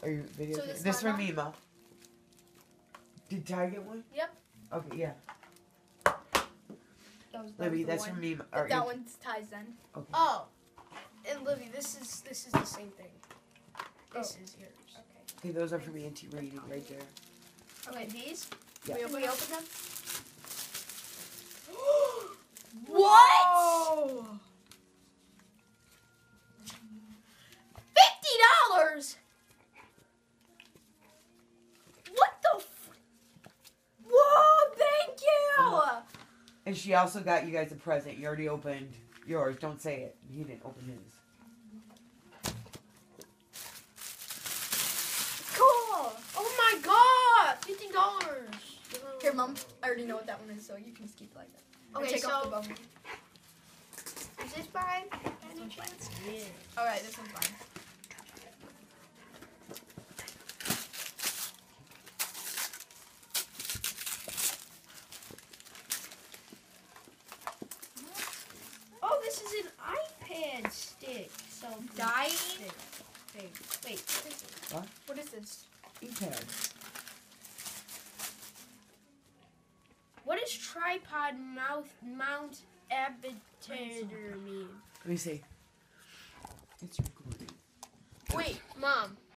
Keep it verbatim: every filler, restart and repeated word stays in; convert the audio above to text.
Are you videotaping? So this this for one, me, Ma. Did Ty get one? Yep. Okay, yeah. That was, that Libby, was the that's one. for me. Ma. That, Or that you- one's Ty's then. Okay. Oh, and Livy, this is this is the same thing. This Oh. is yours. Okay. Okay, those are for me and T reading right there. Okay, these. Yeah. We Can open, we them? open them? What? Fifty dollars. What the? F- Whoa! Thank you. Uh-huh. And she also got you guys a present. You already opened yours. Don't say it. He didn't open his. Cool. Oh my God! Fifty dollars. Here, Mom. I already know what that one is, so you can just keep it like that. Or Okay, take off the so bone. is this mine? This one's fine. Yeah. All right, this one's fine. Oh, this is an iPad stick. So Dying? stick. Wait, wait. What is it? What is this? E-pad. What does tripod mouth mount abitator mean? Let me see. It's recording. Wait, Mom.